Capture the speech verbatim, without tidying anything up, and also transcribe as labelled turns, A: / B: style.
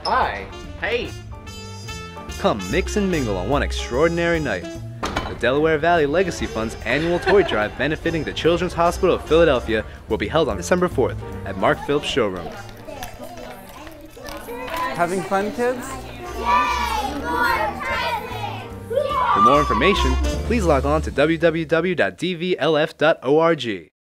A: Hi. Hey.
B: Come mix and mingle on one extraordinary night. The Delaware Valley Legacy Fund's annual toy drive benefiting the Children's Hospital of Philadelphia will be held on December fourth at Mark Phillips Showroom.
C: Having fun, kids?
B: For more information, please log on to w w w dot d v l f dot org.